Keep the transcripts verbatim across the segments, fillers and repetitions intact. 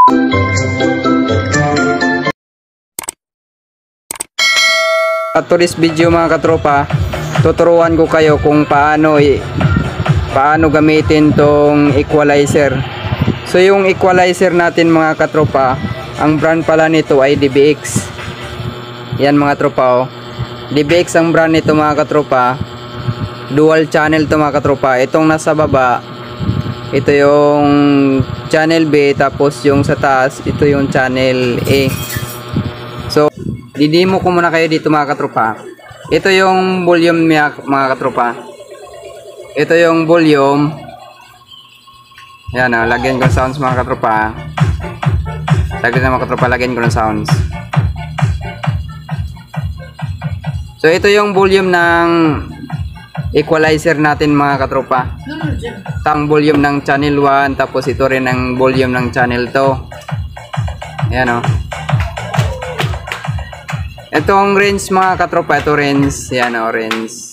At to this video mga katropa, tuturuan ko kayo kung paano i paano gamitin tong equalizer. So yung equalizer natin mga katropa, ang brand pala nito ay D B X. Yan mga tropa, oh. D B X ang brand nito mga katropa. Dual channel to mga katropa. Itong nasa baba, ito yung channel B, tapos yung sa taas, ito yung channel A. So didemo ko muna kayo dito mga katropa. Ito yung volume mga, mga katropa. Ito yung volume. Yan, oh, lagyan ko ng sounds mga katropa. Lagyan na mga katropa, lagyan ko ng sounds. So ito yung volume ng equalizer natin mga katropa. Tang volume ng channel one, tapos ito rin ang volume ng channel two. Yan, oh. Itong range mga katropa, ito range, yan o, range.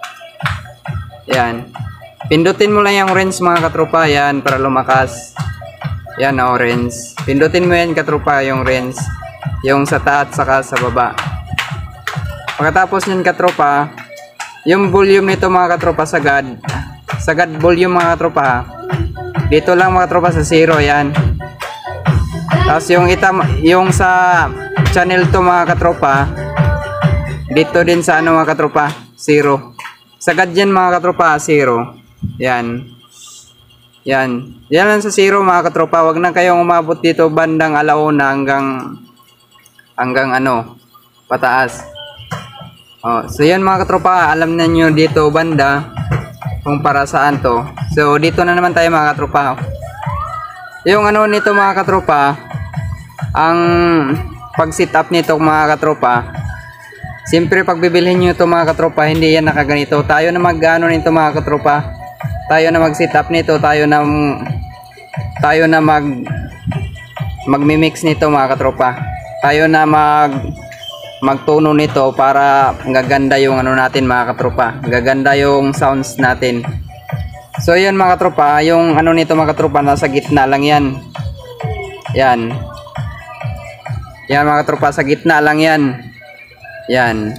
Yan. Pindutin mo lang yung range mga katropa, yan, para lumakas. Yan o, range. Pindutin mo yan katropa, yung range. Yung sa taas, saka sa baba. Pagkatapos yan katropa, yung volume nito mga katropa, sagad. Sagad volume mga katropa. Dito lang mga katropa sa zero, yan. Tapos yung itam, yung sa channel to mga katropa, dito din sa ano mga katropa, zero. Sagad yan mga katropa, zero. Yan. Yan. Yan lang sa zero mga katropa. Wag na kayong umabot dito bandang alauna hanggang hanggang ano, pataas. Oh, so yan mga katropa, alam na nyo dito banda kung para saan to. So dito na naman tayo mga katropa. Yung ano nito mga katropa, ang pag sit up nito mga katropa, siyempre pag bibilhin nyo ito mga katropa, hindi yan nakaganito. Tayo na mag-ano nito mga katropa, tayo na mag sit up nito, tayo na tayo na mag magmi-mix nito mga katropa, tayo na mag magtuno nito para gaganda yung ano natin mga katropa, gaganda yung sounds natin. So yun mga katropa, yung ano nito mga katropa, nasa gitna lang yan. Yan. Yan mga katropa, sa gitna lang yan. Yan.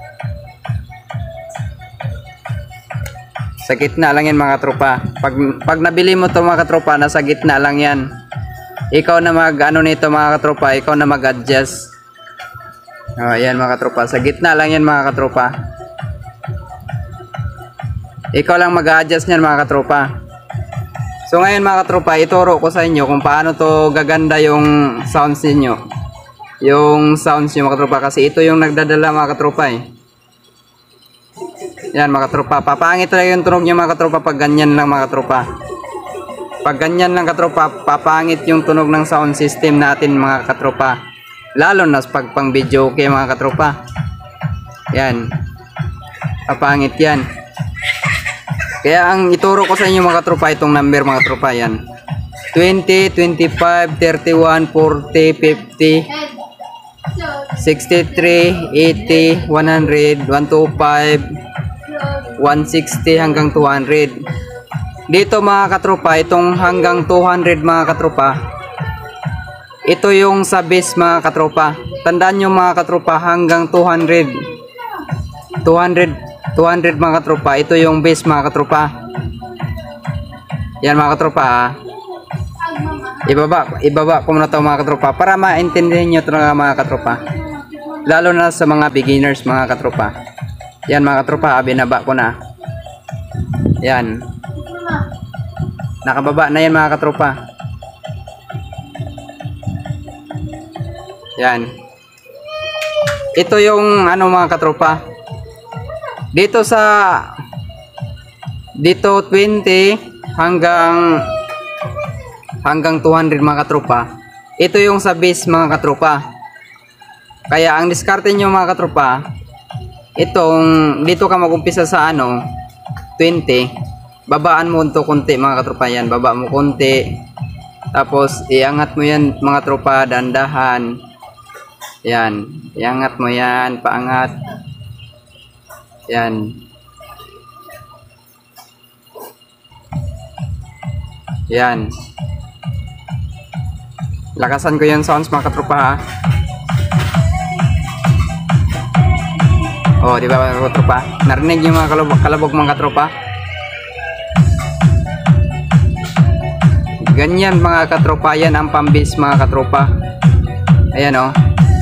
Sa gitna lang yan mga katropa. Pag, pag nabili mo to mga katropa, nasa gitna lang yan. Ikaw na mag ano nito mga katropa, ikaw na mag adjust. Oh, yan mga katropa, sa gitna lang yan mga katropa. Ikaw lang mag adjust nyan mga katropa. So ngayon mga katropa, ituro ko sa inyo kung paano to gaganda yung sounds niyo. Yung sounds yung mga katropa, kasi ito yung nagdadala mga katropa eh. Yan mga katropa, papangit talaga yung tunog niya mga katropa pag ganyan lang mga katropa. Pag ganyan lang katropa, papangit yung tunog ng sound system natin mga katropa. Lalo na pag pang video okay mga katropa. Yan. Papangit yan. Kaya ang ituro ko sa inyo mga katropa, itong number mga katropa, yan. twenty, twenty-five, thirty-one, forty, fifty, sixty-three, eighty, one hundred, one twenty-five, one sixty hanggang two hundred. Dito mga katropa, itong hanggang two hundred mga katropa, ito yung sa base mga katropa. Tandaan nyo mga katropa, hanggang two hundred, two hundred, two hundred mga katropa, ito yung base mga katropa. Yan mga katropa, ah. Ibaba, ibaba ko muna ito mga katropa para maintindihan nyo ito mga katropa. Lalo na sa mga beginners mga katropa. Yan mga katropa, binaba ko na. Yan. Nakababa na yan mga katropa. Yan. Ito yung ano mga katropa. Dito sa dito twenty hanggang hanggang two hundred mga katropa. Ito yung sa base mga katropa. Kaya ang diskarte nyo mga katropa, itong dito ka mag-umpisa sa ano twenty, babaan mo ito konti mga katropa. Yan, baba mo konti, tapos iangat mo yan mga tropa, dandahan. Yan, iangat mo yan, paangat. Yan. Yan. Lakasan ko yung sounds mga katropa ha. Oh, di ba mga katropa? Narinig yung mga kalabog, kalabog mga katropa? Ganyan mga katropa, yan ang pambis mga katropa. Ayan oh.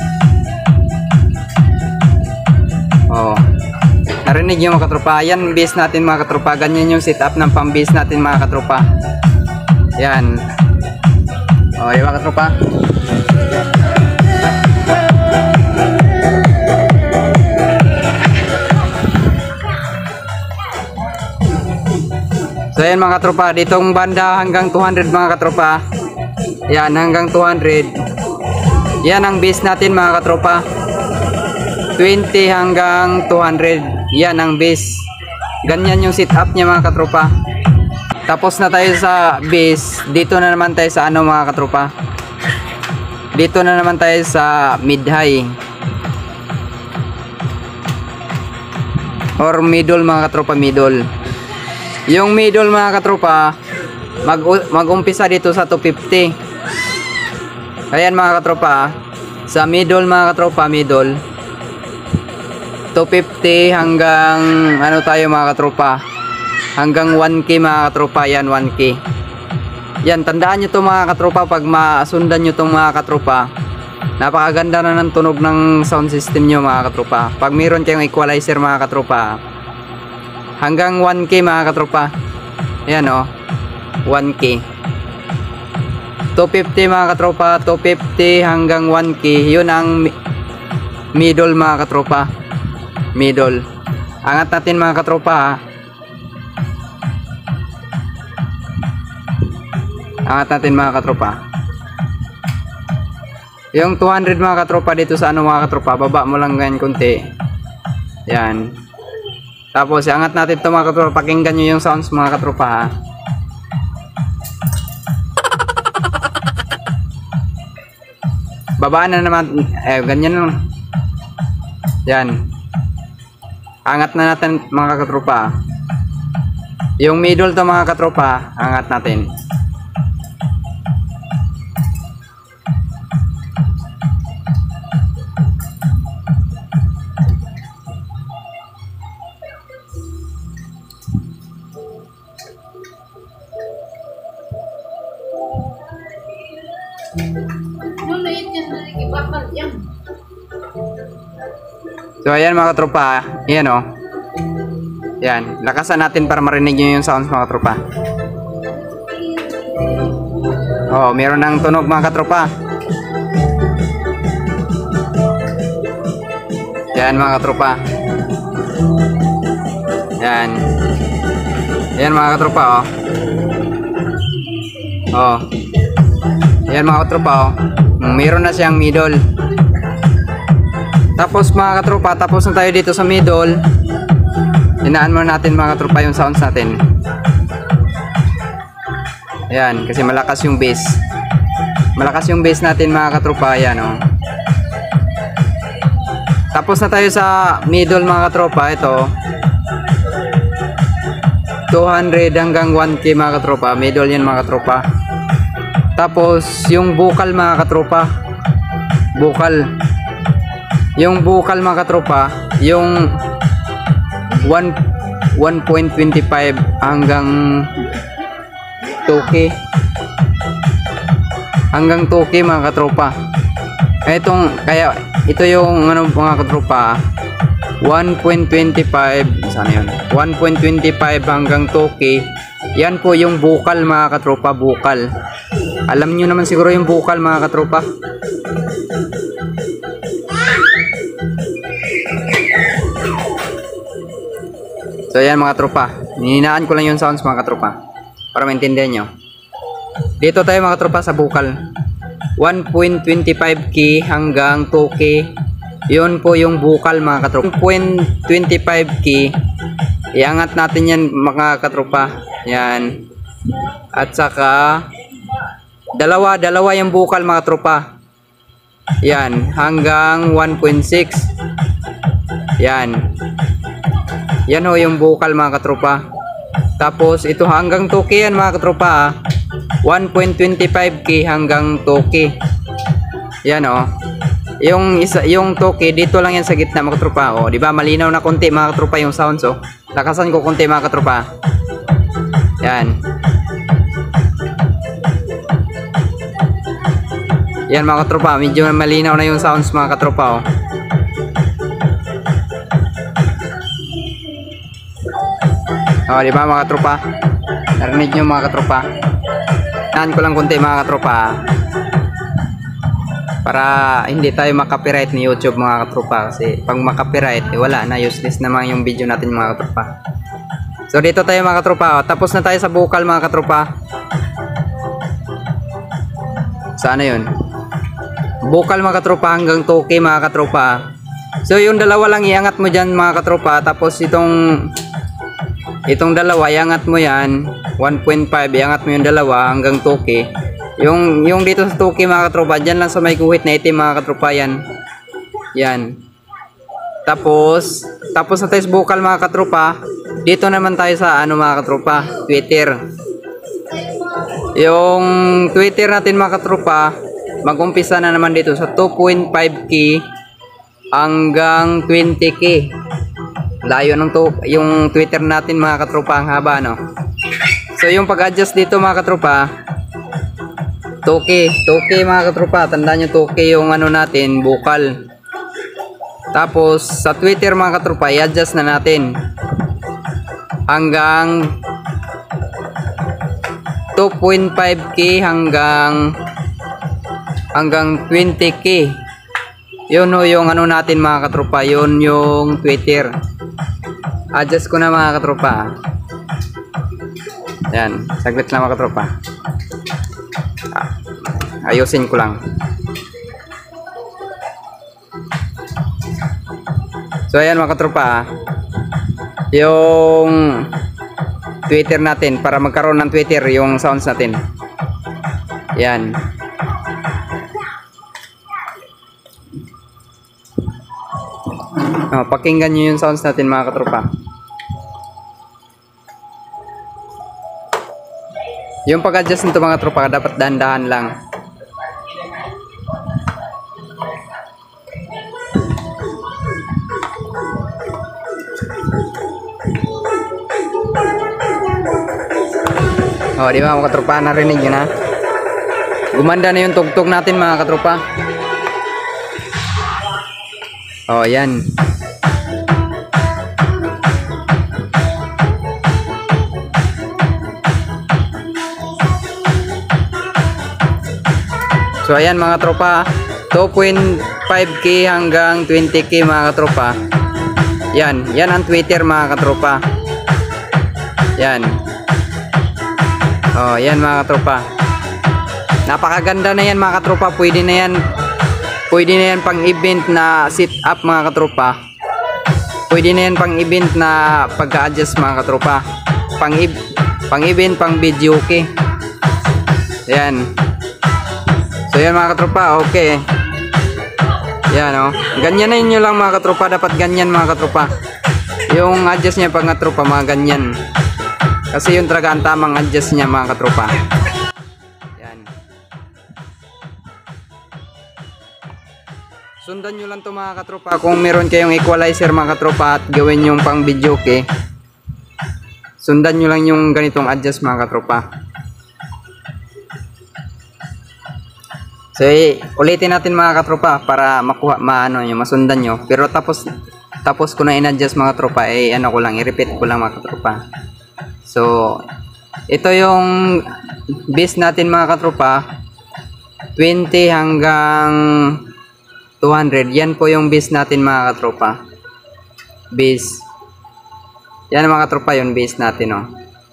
Oh. Narinig yung mga katropa, yan base natin mga katropa. Ganyan yung setup ng pambis natin mga katropa. Yan. Oh, di ba katropa? So ayan mga katropa, ditong banda hanggang two hundred mga katropa. Yan, hanggang two hundred. Yan ang base natin mga katropa. twenty hanggang two hundred. Yan ang base. Ganyan yung setup niya mga katropa. Tapos na tayo sa base. Dito na naman tayo sa ano mga katropa. Dito na naman tayo sa mid-high. Or middle mga katropa, middle. Yung middle mga katropa, mag mag-umpisa dito sa two fifty. Ayan mga katropa, sa middle mga katropa, middle two fifty hanggang ano tayo mga katropa, hanggang one K mga katropa. Yan, one K. Yan, tandaan nyo to mga katropa. Pag masundan nyo tong mga katropa, napakaganda na ng tunog ng sound system nyo mga katropa. Pag mayroon kayong equalizer mga katropa, hanggang one K mga katropa. Ayan o, one K. two fifty mga katropa, two fifty hanggang one K. Yun ang middle mga katropa. Middle. Angat natin mga katropa ha. Angat natin mga katropa. Yung two hundred mga katropa dito sa ano mga katropa, baba mo lang ganyan konti. Yan. Tapos angat natin ito mga katropa. Pakinggan nyo yung sounds mga katropa ha. Babaan na naman. Eh ganyan lang. Yan. Angat na natin mga katropa. Yung middle to mga katropa, angat natin. So ayan mga tropa, ayan o. Ayan, lakasan natin para marinig nyo yung sounds mga tropa. Oh, meron ng tunog mga tropa. Ayan mga tropa. Ayan. Ayan mga tropa oh. Oh. Ayan mga tropa oh. Meron na siyang middle. Tapos mga katropa, tapos na tayo dito sa middle. Hinaan muna natin mga katropa yung sounds natin. Ayan, kasi malakas yung bass. Malakas yung bass natin mga katropa. Ayan o. Tapos na tayo sa middle mga katropa. Ito two hundred hanggang one K mga katropa. Middle yan mga katropa. Tapos yung vocal mga katropa. Vocal. Yung vocal mga katropa, yung one point two five hanggang two K. Hanggang two K mga katropa. Itong, kaya ito yung ano mga katropa, one point two five, sana yun? one point two five hanggang two K. Yan po yung vocal mga katropa, vocal. Alam nyo naman siguro yung vocal mga katropa. So yan mga tropa, hininaan ko lang yung sounds mga katropa para maintindihan nyo. Dito tayo mga tropa sa vocal, one point two five K hanggang two K. Yun po yung vocal mga katropa. one point two five K, iangat natin yan mga katropa. Yan. At saka dalawa, dalawa yung vocal mga tropa. Yan, hanggang one point six. Yan. Yan ho yung vocal mga katropa. Tapos ito hanggang two K yan mga katropa. one point two five K hanggang two K. Yan oh. Yung isa, yung two K dito lang yan sa gitna mga katropa. Oh, di ba? Malinaw na konti mga katropa yung sounds oh. Lakasan ko konti mga katropa. Yan. Yan mga katropa, medyo malinaw na yung sounds mga katropa oh. Oh, di ba mga katropa? Narinig nyo mga katropa? Naan ko lang konti mga katropa para hindi tayo makapiright ni YouTube mga katropa, kasi pag makapiright eh, wala na, useless naman yung video natin mga katropa. So dito tayo mga katropa oh. Tapos na tayo sa vocal mga katropa. Sana yun vocal mga katropa hanggang two K mga katropa. So yung dalawa lang iangat mo dyan mga katropa. Tapos itong itong dalawa iangat mo yan one point five, iangat mo yung dalawa hanggang two K. Yung yung dito sa two K mga katropa, dyan lang sa may guhit na itim mga katropa yan. Yan. Tapos tapos na tayo sa vocal mga katropa. Dito naman tayo sa ano mga katropa, Twitter. Yung Twitter natin mga katropa, mag-umpisa na naman dito sa two point five K hanggang twenty K. Layo ng to, yung Twitter natin mga katropa, ang haba no. So yung pag-adjust dito mga katropa, two K, two K mga katropa, tandaan nyo two K yung ano natin, vocal. Tapos sa Twitter mga katropa, i-adjust na natin hanggang two point five K hanggang hanggang twenty K. Yun o yung ano natin mga katropa, yun yung Twitter. Adjust ko na mga katropa. Yan, saglit lang mga katropa. Ah, ayusin ko lang. So ayan mga katropa, yung Twitter natin, para magkaroon ng Twitter yung sounds natin. Yan. Oh, pakinggan nyo yung sounds natin mga katropa. Yung pag-adjust nito mga tropa, dapat dahan-dahan lang. Oh, di ba mga katropa, narinig nyo na? Gumanda na yung tugtog natin mga katropa. Oh, yan. So ayan mga tropa, two point five K hanggang twenty K mga katropa. Yan, yan ang Twitter mga katropa. Yan. Oh, yan mga katropa. Napakaganda na yan mga katropa. Pwede na yan. Pwede na yan pang event na sit up mga katropa. Pwede na yan pang event na pagka-adjust mga katropa. Pang, e pang event, pang video, okay. Yan. So yan mga katropa, okay. Yan o. Oh. Ganyan na inyo lang mga katropa. Dapat ganyan mga katropa. Yung adjust niya pag katropa, mga ganyan. Kasi yun talaga ang tamang adjust niya mga katropa. Yan. Sundan nyo lang to mga katropa. Kung meron kayong equalizer mga katropa at gawin yung pang video, okay. Sundan nyo lang yung ganitong adjust mga katropa. So, eh, ulitin natin mga katropa para makuha, maano nyo, masundan nyo. Pero tapos, tapos ko na in-adjust mga tropa, eh, ano ko lang, i-repeat ko lang mga katropa. So, ito yung base natin mga katropa, twenty hanggang two hundred. Yan po yung base natin mga katropa. Base. Yan mga katropa, yung base natin, oh.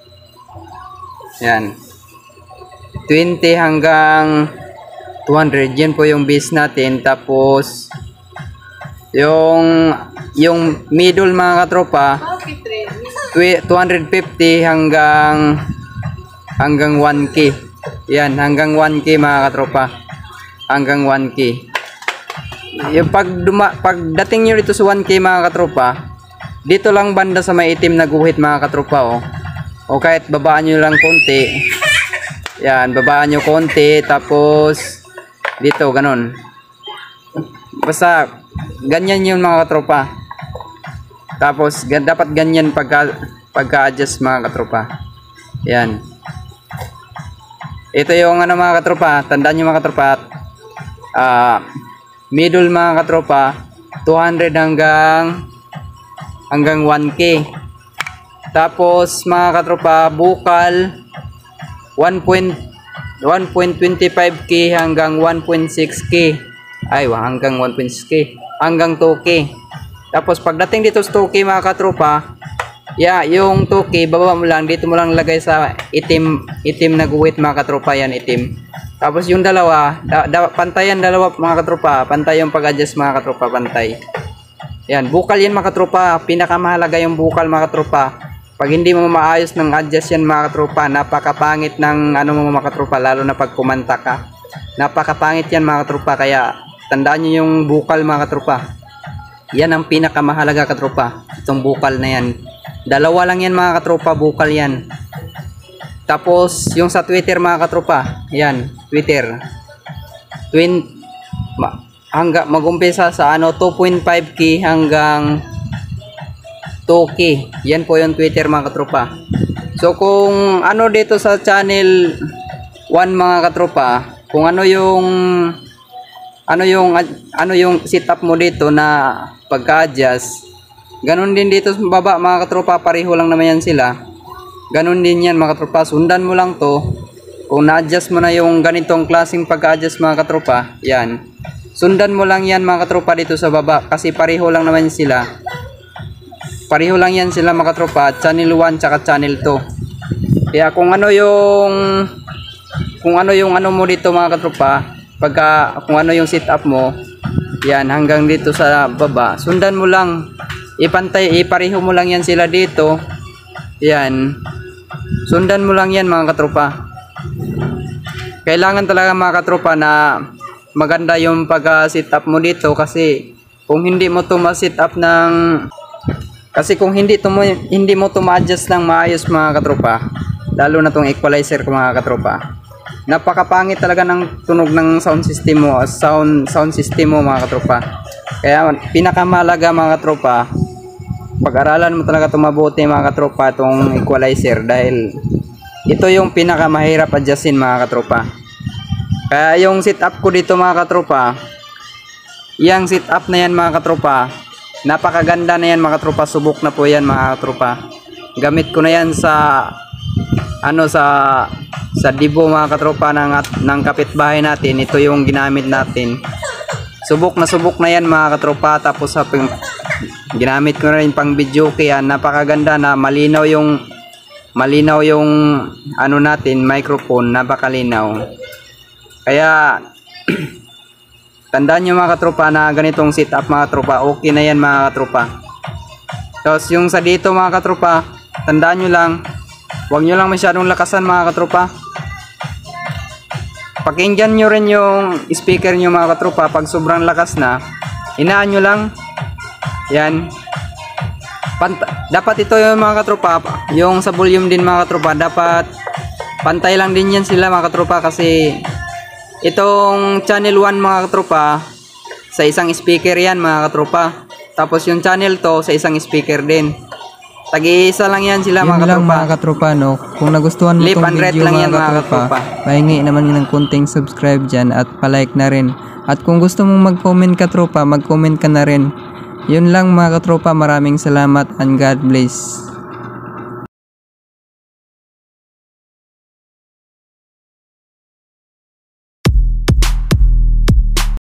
Yan. twenty hanggang two hundred, yan po yung base natin. Tapos yung yung middle mga katropa, two hundred fifty hanggang hanggang one K. Yan, hanggang one K mga katropa. Hanggang one K. Yung pag duma, pagdating nyo dito sa one K mga katropa, dito lang banda sa may itim na guhit mga katropa, oh. O kahit babaan nyo lang konti, Yan, babaan nyo konti, tapos dito, ganun. Basta, ganyan yun mga katropa. Tapos, dapat ganyan pagka, pagka-adjust mga katropa. Yan. Ito yung ano mga katropa, tandaan nyo mga katropa, uh, middle mga katropa, two hundred hanggang, hanggang one K. Tapos mga katropa, bukal, one point two five K hanggang one point six K. Ay, hanggang one point six K. Hanggang two K. Tapos pagdating dito sa two K mga katropa, yeah, yung two K, baba mo lang. Dito mo lang lagay sa itim, itim na guhit mga katropa. Yan, itim. Tapos yung dalawa, da, da, pantayan dalawa mga katropa. Pantay yung pag-adjust mga katropa, pantay. Yan, bukal yan mga katropa. Pinakamahalaga yung bukal mga katropa. Pag hindi mo maayos ng adjust yan mga katropa, napakapangit ng ano mo mga katropa, lalo na pag kumanta ka. Napakapangit yan mga katropa, kaya tandaan nyo yung bukal mga katropa. Yan ang pinakamahalaga katropa, itong bukal na yan. Dalawa lang yan mga katropa, bukal yan. Tapos yung sa Twitter mga katropa, yan, Twitter. Twin, ma, hanggang mag-umpisa sa ano, two point five K hanggang two K. Yan po yung Twitter mga katropa. So kung ano dito sa channel one mga katropa, kung ano yung ano yung ano yung setup mo dito na pagka-adjust, ganun din dito sa baba mga katropa, pareho lang naman yan sila. Ganun din yan mga katropa, sundan mo lang to. Kung na-adjust mo na yung ganitong klaseng pagka-adjust mga katropa, yan, sundan mo lang yan mga katropa dito sa baba, kasi pareho lang naman sila. Pareho lang yan sila mga katropa, channel one tsaka channel two. Kaya kung ano yung kung ano yung ano mo dito mga katropa, pagka kung ano yung setup mo, yan, hanggang dito sa baba, sundan mo lang, ipantay, ipareho mo lang yan sila dito. Yan, sundan mo lang yan mga katropa. Kailangan talaga mga katropa na maganda yung pagka-setup mo dito, kasi kung hindi mo to ma-setup ng Kasi kung hindi, tumo, hindi mo to ma-adjust ng maayos mga katropa, lalo na tong equalizer ko mga katropa, napakapangit talaga ng tunog ng sound system mo, sound, sound system mo mga katropa. Kaya pinakamalaga mga katropa, pag-aralan mo talaga itong mabuti mga katropa, itong equalizer, dahil ito yung pinakamahirap adjustin mga katropa. Kaya yung setup ko dito mga katropa, yung setup na yan mga katropa, napakaganda na yan mga katropa. Subok na po yan mga katropa. Gamit ko na yan sa ano sa sa dibo mga katropa ng, ng kapitbahay natin. Ito yung ginamit natin. Subok na subok na yan mga katropa. Tapos sa ginamit ko na rin pang video, kaya napakaganda na malinaw yung malinaw yung ano natin, microphone, napakalinaw. Kaya tandaan nyo mga katropa na ganitong setup mga katropa, okay na yan mga katropa. Tapos yung sa dito mga katropa, tandaan nyo lang, huwag nyo lang masyadong lakasan mga katropa. Pakinggan nyo rin yung speaker nyo mga katropa. Pag sobrang lakas na, hinaan nyo lang. Yan. Panta dapat ito yung mga katropa, yung sa volume din mga katropa, dapat pantay lang din yan sila mga katropa, kasi itong channel one mga katropa, sa isang speaker yan mga katropa. Tapos yung channel two sa isang speaker din. Tag-iisa lang yan sila mga katropa. Yun lang mga katropa, no? Kung nagustuhan mo itong video lang mga, yan, mga katropa, katropa, pahingi naman ng kunting subscribe dyan at palike na rin. At kung gusto mong mag-comment katropa, mag-comment ka na rin. Yun lang mga katropa, maraming salamat and God bless.